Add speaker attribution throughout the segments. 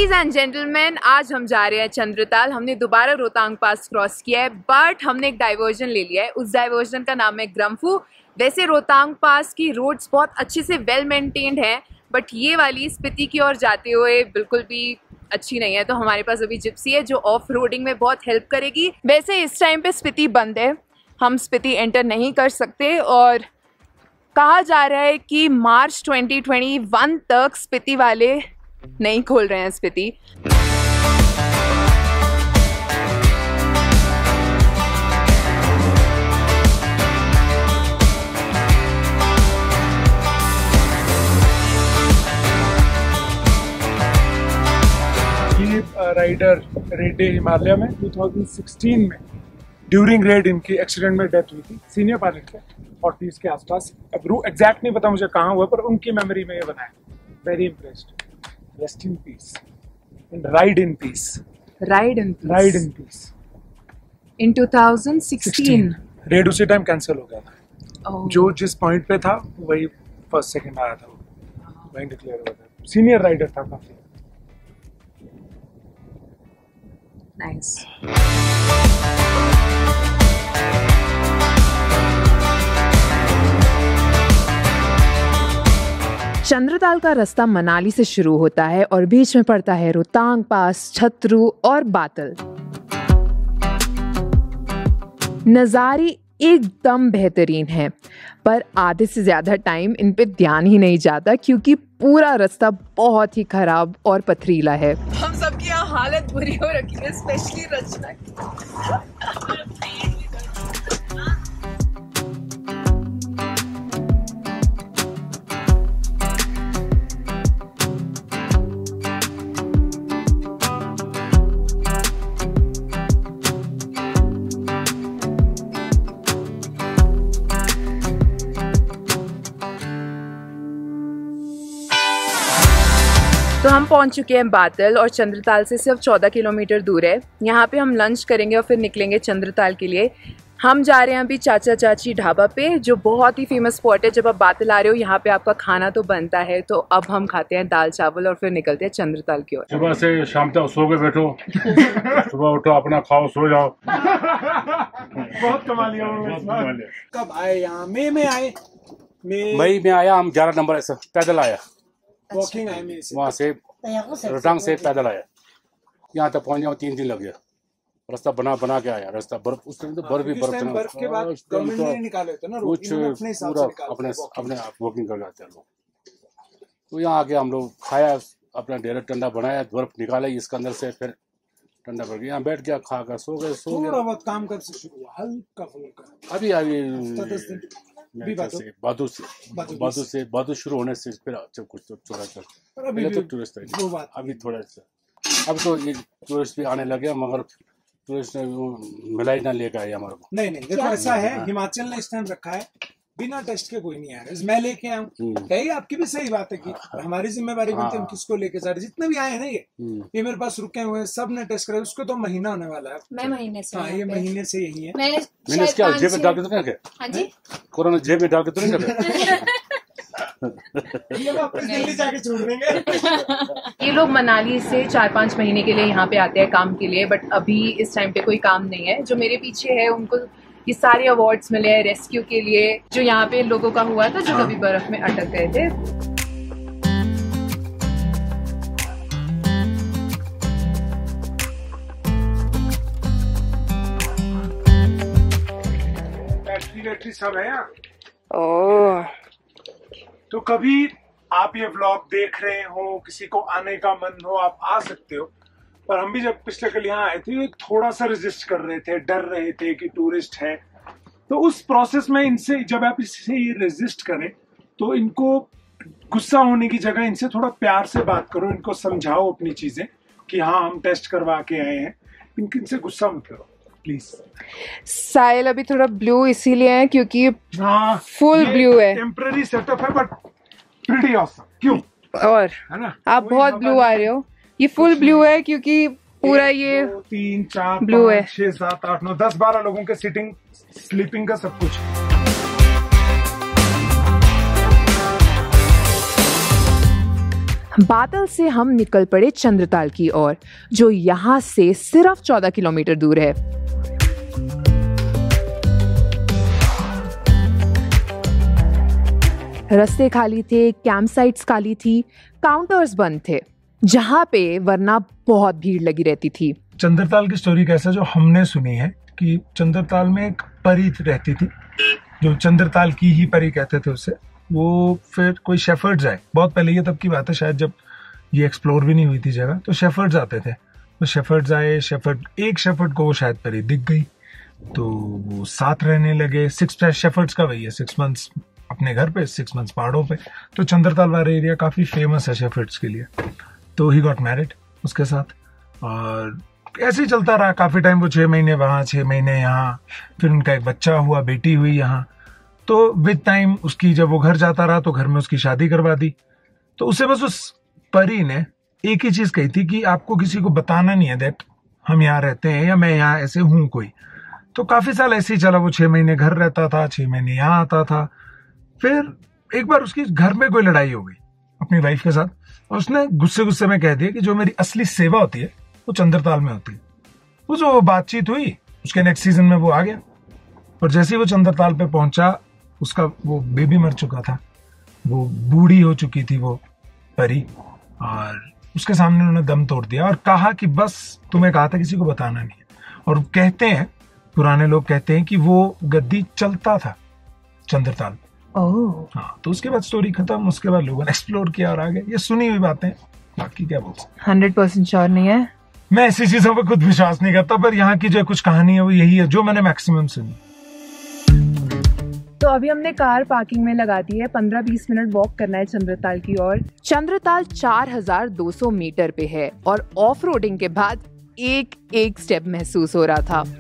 Speaker 1: Ladies and gentleman, आज हम जा रहे हैं चंद्रताल। हमने दोबारा रोहतांग पास क्रॉस किया है, बट हमने एक डाइवर्जन ले लिया है। उस डाइवर्जन का नाम है ग्रम्फू। वैसे रोहतांग पास की रोड्स बहुत अच्छे से वेल मेंटेन्ड है, बट ये वाली स्पीति की ओर जाते हुए बिल्कुल भी अच्छी नहीं है। तो हमारे पास अभी जिप्सी है जो ऑफ रोडिंग में बहुत हेल्प करेगी। वैसे इस टाइम पे स्पीति बंद है, हम स्पीति एंटर नहीं कर सकते और कहा जा रहा है कि मार्च 2021 तक स्पीति वाले नहीं खोल रहे हैं स्पीति।
Speaker 2: ये राइडर रेड डे हिमालय में 2016 में ड्यूरिंग रेड इनकी एक्सीडेंट में डेथ हुई थी। सीनियर पायलट थे 40s के आसपास। अब एग्जैक्ट नहीं पता मुझे कहाँ हुआ, पर उनकी मेमोरी में ये बनाया। Very impressed. Rest in peace and ride in peace.
Speaker 1: Ride in peace.
Speaker 2: Ride in peace.
Speaker 1: In 2016.
Speaker 2: Raid उसी टाइम कैंसिल हो गया था।
Speaker 1: Oh.
Speaker 2: जो जिस पॉइंट पे था वही फर्स्ट सेकंड आया था, वही डिक्लेयर हुआ था। सीनियर राइडर था काफी।
Speaker 1: Nice. चंद्रताल का रास्ता मनाली से शुरू होता है और बीच में पड़ता है रोहतांग पास, छतरू और बातल। नज़ारे एकदम बेहतरीन है, पर आधे से ज्यादा टाइम इन पे ध्यान ही नहीं जाता क्योंकि पूरा रास्ता बहुत ही खराब और पथरीला है। हम सबकी यहाँ हालत बुरी हो रखी है, स्पेशली रचना की। तो हम पहुंच चुके हैं बातल और चंद्रताल से सिर्फ 14 किलोमीटर दूर है। यहाँ पे हम लंच करेंगे और फिर निकलेंगे चंद्रताल के लिए। हम जा रहे हैं अभी चाचा चाची ढाबा पे, जो बहुत ही फेमस स्पॉट है। जब आप बातल आ रहे हो यहाँ पे आपका खाना तो बनता है, तो अब हम खाते हैं दाल चावल और फिर निकलते हैं चंद्रताल की ओर।
Speaker 3: सुबह से शाम तक सो के बैठो, सुबह उठो, अपना खाओ, सो जाओ।
Speaker 2: बहुत कमा लिया। कब आए यहाँ? मई में आए।
Speaker 3: मई में आया, हम 11 नंबर ऐसा पैदल आया,
Speaker 2: वॉकिंग आए मई से।
Speaker 3: वहाँ से रोहतांग से पैदल आया, यहाँ तक पहुँच जाओ 3 दिन लग गया। रास्ता बना के आया। रास्ता बर्फ, उस टाइम तो बर्फ ही बर्फ था।
Speaker 2: बर्फ के बाद गवर्नमेंट ने निकाले थे ना,
Speaker 3: कुछ पूरा अपने आप वॉकिंग कर जाते हैं लोग। तो यहाँ आके हम लोग खाया, अपना डेरा ठंडा बनाया, बर्फ निकाला इसके अंदर से, फिर ठंडा पड़ गया। यहाँ बैठ गया, खा कर सो गए।
Speaker 2: थोड़ा बहुत काम कर से शुरू हुआ, हल्का फुल्का।
Speaker 3: अभी बादू शुरू होने से फिर कुछ तो थोड़ा सा अभी तो टूरिस्ट अभी थोड़ा सा, अब तो ये टूरिस्ट भी आने लगे, मगर टूरिस्ट ने मिलाई ना लेकर आए हमारे को।
Speaker 2: नहीं देखो ऐसा है, हिमाचल ने स्टैंड रखा है, बिना टेस्ट के कोई नहीं आ रहा। मैं लेके आऊँ, कही आपकी भी सही बात है कि हमारी जिम्मेवारी बनती है, हम किसको लेके जा रहे। जितने भी आए हैं ये मेरे पास रुके हुए हैं, सब ने टेस्ट कराया। उसको तो महीना होने वाला है।
Speaker 4: मैं महीने से,
Speaker 2: हाँ, ये महीने से यही है।
Speaker 3: मैंने क्या जेब में डाल के तो नहीं रखे?
Speaker 4: हाँ जी,
Speaker 3: कोरोना जेब में डाल के तो नहीं रखे?
Speaker 2: जल्दी जाके छोड़ देंगे।
Speaker 1: ये लोग मनाली से 4-5 महीने के लिए यहाँ पे आते हैं काम के लिए, बट अभी इस टाइम पे कोई काम नहीं है। जो मेरे पीछे है उनको ये सारे अवार्ड्स मिले हैं रेस्क्यू के लिए, जो यहाँ पे लोगों का हुआ था जो कभी बर्फ में अटक गए थे।
Speaker 2: बैटरी सब है यहाँ।
Speaker 1: ओह,
Speaker 2: तो कभी आप ये व्लॉग देख रहे हो, किसी को आने का मन हो, आप आ सकते हो। पर हम भी जब पिछले कल यहाँ आए थे, थोड़ा सा रेजिस्ट कर रहे थे, डर रहे थे कि टूरिस्ट है। तो उस प्रोसेस में इनसे, जब आप इससे ये रेजिस्ट करें, तो इनको गुस्सा होने की जगह इनसे थोड़ा प्यार से बात करो, इनको समझाओ अपनी चीजें कि हाँ हम टेस्ट करवा के आए हैं। इनसे गुस्सा मत करो प्लीज।
Speaker 1: साहिल अभी थोड़ा ब्लू इसीलिए है क्योंकि
Speaker 2: हाँ
Speaker 1: फुल ब्लू है।
Speaker 2: टेम्पररी सेटअप है बट प्रीटी ऑसम। क्यों?
Speaker 1: और
Speaker 2: है ना,
Speaker 1: आप बहुत ब्लू आ रहे हो। ये फुल ब्लू है क्योंकि पूरा ये
Speaker 2: 2, 3, 4,
Speaker 1: ब्लू
Speaker 2: 5,
Speaker 1: है।
Speaker 2: 6, 7, 8, 9, 10, 12 लोगों के सिटिंग स्लीपिंग का सब कुछ।
Speaker 1: बादल से हम निकल पड़े चंद्रताल की ओर, जो यहाँ से सिर्फ 14 किलोमीटर दूर है। रास्ते खाली थे, कैंप साइट्स खाली थी, काउंटर्स बंद थे, जहाँ पे वरना बहुत भीड़ लगी रहती थी।
Speaker 2: चंद्रताल की स्टोरी कैसे जो हमने सुनी है कि चंद्रताल में एक परी रहती थी, जो चंद्रताल की ही परी कहते थे उसे। वो फिर कोई शेफर्ड्स आए, बहुत पहले, ये तब की बात है शायद जब ये एक्सप्लोर भी नहीं हुई थी जगह, तो शेफर्ड्स आते थे। तो शेफर्ड्स आए, एक शेफर्ड को वो शायद परी दिख गई, तो वो साथ रहने लगे। 6 शेफर्ड्स का वही है, 6 मंथ्स अपने घर पे, 6 मंथ्स पहाड़ों पे। तो चंद्रताल वाला एरिया काफी फेमस है शेफर्ड्स के लिए। तो ही गॉट मैरिड उसके साथ, और ऐसे ही चलता रहा काफी टाइम। वो 6 महीने वहां, 6 महीने यहाँ, फिर उनका एक बच्चा हुआ, बेटी हुई यहाँ। तो विद टाइम उसकी, जब वो घर जाता रहा तो घर में उसकी शादी करवा दी। तो उसे बस उस परी ने एक ही चीज कही थी कि आपको किसी को बताना नहीं है दैट हम यहाँ रहते हैं या मैं यहाँ ऐसे हूं कोई। तो काफी साल ऐसे ही चला। वो 6 महीने घर रहता था, 6 महीने यहाँ आता था। फिर एक बार उसकी घर में कोई लड़ाई हो गई अपनी वाइफ के साथ, और उसने गुस्से में कह दिया कि जो मेरी असली सेवा होती है वो चंद्रताल में होती है। वो जो बातचीत हुई, उसके नेक्स्ट सीजन में वो आ गया, और जैसे ही वो चंद्रताल पे पहुंचा, उसका वो बेबी मर चुका था, वो बूढ़ी हो चुकी थी वो परी, और उसके सामने उन्होंने दम तोड़ दिया और कहा कि बस तुम्हें कहा था किसी को बताना नहीं है। और कहते हैं, पुराने लोग कहते हैं कि वो गद्दी चलता था चंद्रताल। हाँ, तो उसके बाद स्टोरी खत्म। उसके बाद लोगों ने एक्सप्लोर किया और आगे ये सुनी हुई बातें, बाकी क्या बोल सकते।
Speaker 1: 100% श्योर नहीं है,
Speaker 2: मैं ऐसी चीजों पर खुद विश्वास नहीं करता, पर यहाँ की जो कुछ कहानी है वो यही है जो मैंने मैक्सिमम सुनी।
Speaker 1: तो अभी हमने कार पार्किंग में लगा दी है। 15-20 मिनट वॉक करना है चंद्रताल की ओर। चंद्रताल 4200 मीटर पे है और ऑफ रोडिंग के बाद एक स्टेप महसूस हो रहा था।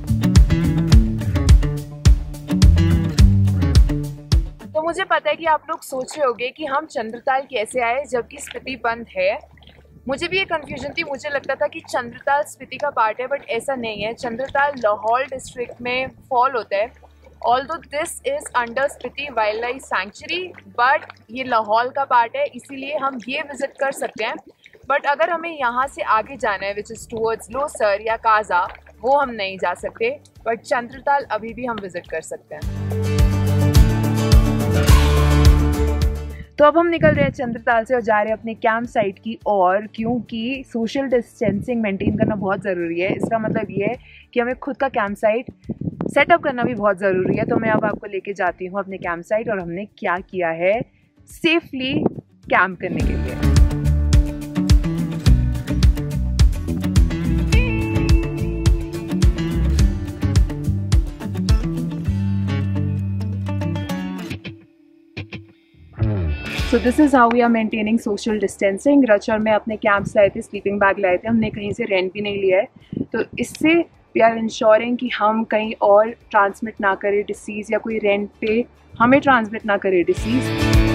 Speaker 1: तो मुझे पता है कि आप लोग सोच रहे होंगे कि हम चंद्रताल कैसे आए जबकि स्पीति बंद है। मुझे भी ये कंफ्यूजन थी, मुझे लगता था कि चंद्रताल स्पीति का पार्ट है, बट ऐसा नहीं है। चंद्रताल लाहौल डिस्ट्रिक्ट में फॉल होता है। Although this is under Spiti wild life sanctuary, but ये लाहौल का पार्ट है, इसीलिए हम ये विजिट कर सकते हैं। बट अगर हमें यहाँ से आगे जाना है, विच इज़ टूवर्ड्स लोसर या काजा, वो हम नहीं जा सकते। बट चंद्रताल अभी भी हम विजिट कर सकते हैं। तो अब हम निकल रहे हैं चंद्रताल से और जा रहे हैं अपने कैंप साइट की ओर, क्योंकि सोशल डिस्टेंसिंग मेंटेन करना बहुत ज़रूरी है। इसका मतलब ये है कि हमें खुद का कैंप साइट सेटअप करना भी बहुत ज़रूरी है। तो मैं अब आपको लेके जाती हूँ अपने कैंप साइट और हमने क्या किया है सेफली कैंप करने के लिए। So this is how we are maintaining social distancing. रच और मैं अपने कैंप्स लाए थे, स्लीपिंग बैग लाए थे, हमने कहीं से रेंट भी नहीं लिया है। तो इससे वी आर इंश्योरिंग कि हम कहीं और ट्रांसमिट ना करें डिसीज़, या कोई रेंट पे हमें ट्रांसमिट ना करे डिसीज़।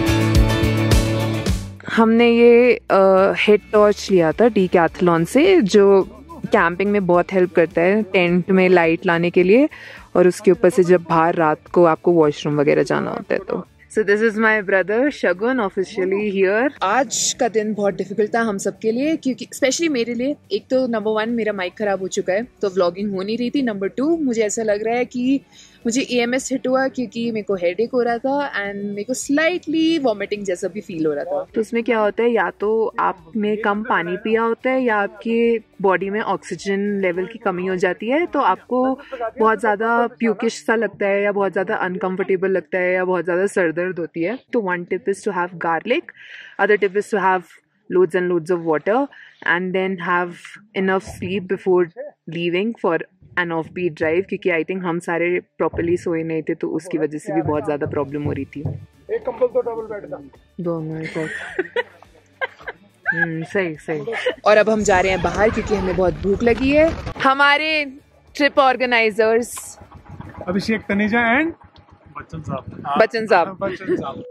Speaker 1: हमने ये हेड टॉर्च लिया था डीकैथलॉन से, जो कैंपिंग में बहुत हेल्प करता है टेंट में लाइट लाने के लिए, और उसके ऊपर से जब बाहर रात को आपको वॉशरूम वगैरह जाना होता है तो। So this is my brother Shagun officially here. आज का दिन बहुत डिफिकल्ट था हम सबके लिए, क्योंकि स्पेशली मेरे लिए। एक तो नंबर 1 मेरा माइक खराब हो चुका है तो व्लॉगिंग हो नहीं रही थी। नंबर 2 मुझे ऐसा लग रहा है कि मुझे EMS हिट हुआ, क्योंकि मेरे को हेडेक हो रहा था एंड मेरे को स्लाइटली वॉमिटिंग जैसा भी फील हो रहा था। तो उसमें क्या होता है, या तो आपने कम पानी पिया होता है या आपके बॉडी में ऑक्सीजन लेवल की कमी हो जाती है, तो आपको बहुत ज़्यादा प्यूकिश सा लगता है या बहुत ज़्यादा अनकम्फर्टेबल लगता है या बहुत ज़्यादा सर दर्द होती है। तो one tip is to have garlic, other tip is to have loads and loads of water, and then have enough sleep before leaving for an offbeat drive, क्योंकि आई थिंक हम सारे प्रॉपरली सोए नहीं थे, तो उसकी वजह से भी बहुत ज़्यादा प्रॉब्लम हो रही थी।
Speaker 2: एक कंबल तो डबल बेड था
Speaker 1: दोनों सही। और अब हम जा रहे हैं बाहर क्योंकि हमें बहुत भूख लगी है। हमारे trip organizers
Speaker 2: Abhishek Taneja and
Speaker 1: Bachchan साहब।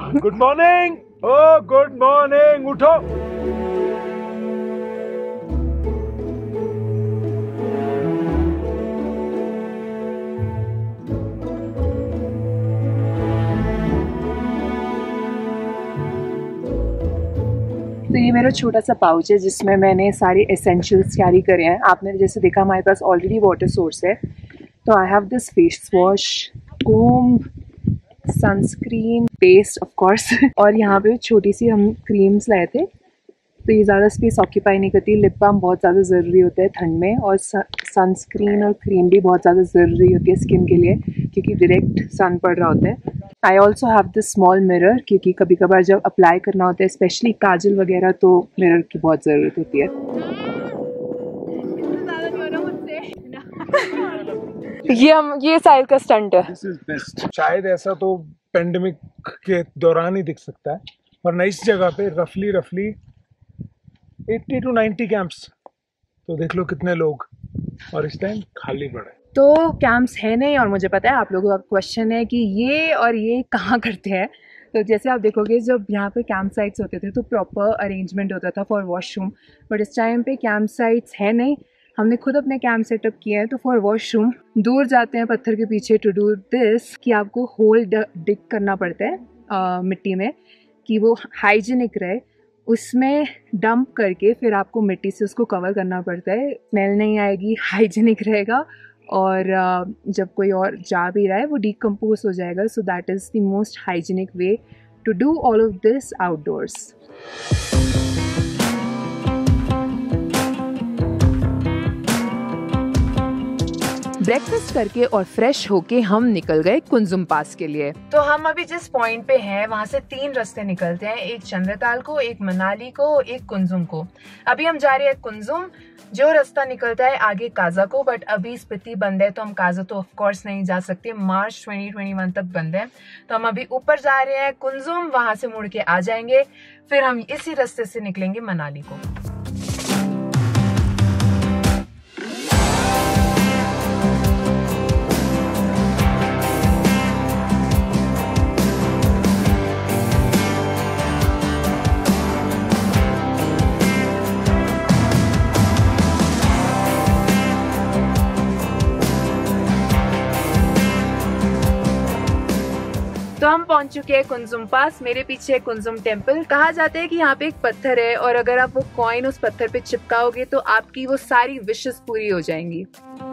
Speaker 2: Good morning. Oh good morning, उठो।
Speaker 1: तो ये मेरा छोटा सा पाउच है जिसमें मैंने सारे एसेंशियल्स कैरी करे हैं। आपने जैसे देखा हमारे पास ऑलरेडी वाटर सोर्स है, तो I have this face wash, comb, sunscreen, paste of course और यहाँ पे छोटी सी हम क्रीम्स लाए थे। तो ये ज़्यादा स्पेस ऑक्यूपाई नहीं करती। लिप बाम बहुत ज़्यादा ज़रूरी होता है ठंड में, और सनस्क्रीन और क्रीम भी बहुत ज़्यादा ज़रूरी होती है स्किन के लिए, क्योंकि डायरेक्ट सन पड़ रहा होता है। I also have this small mirror, क्योंकि कभी कभार जब अप्लाई करना होता है स्पेशली काजल वगैरह, तो मिरर की बहुत ज़रूरत होती है। ये साहिल का स्टंट है।
Speaker 2: This is best. शायद ऐसा तो पेंडेमिक के दौरान ही दिख सकता है, वरना इस जगह पे रफली 80 to 90 कैंप्स, तो देख लो कितने लोग, और इस टाइम खाली पड़े।
Speaker 1: तो कैंप्स है नहीं, और मुझे पता है आप लोगों का क्वेश्चन है कि ये और ये कहाँ करते हैं। तो जैसे आप देखोगे जब यहाँ पे कैंप साइट्स होते थे तो प्रॉपर अरेंजमेंट होता था फॉर वॉशरूम, बट इस टाइम पे कैंप साइट्स है नहीं। हमने खुद अपने कैंप सेटअप किए हैं, तो फॉर वॉशरूम दूर जाते हैं पत्थर के पीछे टू डू दिस, कि आपको होल डिग करना पड़ता है मिट्टी में कि वो हाइजीनिक रहे, उसमें डंप करके फिर आपको मिट्टी से उसको कवर करना पड़ता है। स्मेल नहीं आएगी, हाइजीनिक रहेगा, और जब कोई और जा भी रहा है वो डिकम्पोज हो जाएगा। So that is the most hygienic way to do all of this outdoors. Breakfast करके और फ्रेश होके हम निकल गए कुंजुम पास के लिए। तो हम अभी जिस पॉइंट पे हैं वहाँ से 3 रास्ते निकलते हैं, एक चंद्रताल को, एक मनाली को, एक कुंजुम को। अभी हम जा रहे हैं कुंजुम। जो रास्ता निकलता है आगे काजा को, बट अभी स्पीति बंद है, तो हम काजा तो ऑफ कोर्स नहीं जा सकते, मार्च 2021 तक बंद है। तो हम अभी ऊपर जा रहे हैं कुंजुम, वहां से मुड़ के आ जाएंगे, फिर हम इसी रास्ते से निकलेंगे मनाली को। तो हम पहुंच चुके हैं कुंजुम पास। मेरे पीछे है कुंजुम टेम्पल। कहा जाता है कि यहाँ पे एक पत्थर है, और अगर आप वो कॉइन उस पत्थर पे चिपकाओगे तो आपकी वो सारी विशेस पूरी हो जाएंगी।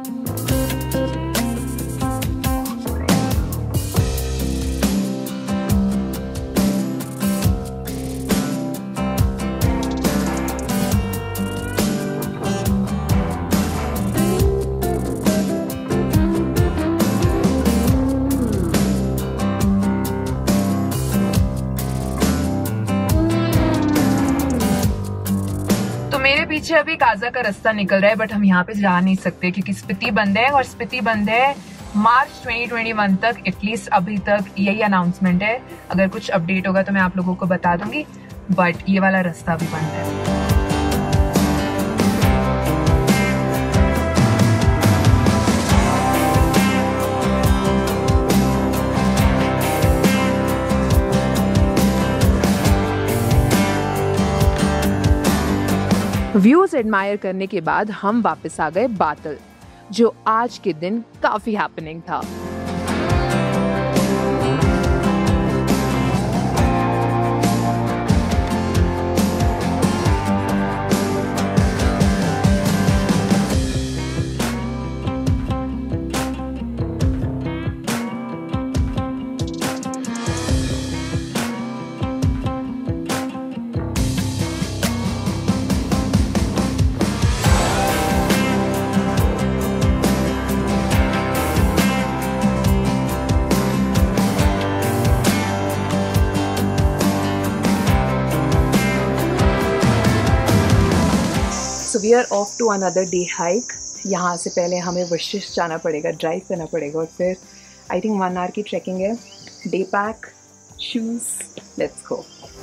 Speaker 1: मेरे पीछे अभी काजा का रास्ता निकल रहा है, बट हम यहाँ पे जा नहीं सकते क्योंकि स्पीति बंद है, और स्पीति बंद है मार्च 2021 तक। एटलीस्ट अभी तक यही अनाउंसमेंट है। अगर कुछ अपडेट होगा तो मैं आप लोगों को बता दूंगी, बट ये वाला रास्ता भी बंद है। व्यूज एडमायर करने के बाद हम वापस आ गए बातल, जो आज के दिन काफी हैपनिंग था। So we are off to another day hike। यहाँ से पहले हमें वशिष्ठ जाना पड़ेगा, ड्राइव करना पड़ेगा, और फिर आई थिंक 1 आवर की ट्रैकिंग है। Day pack, shoes, let's go.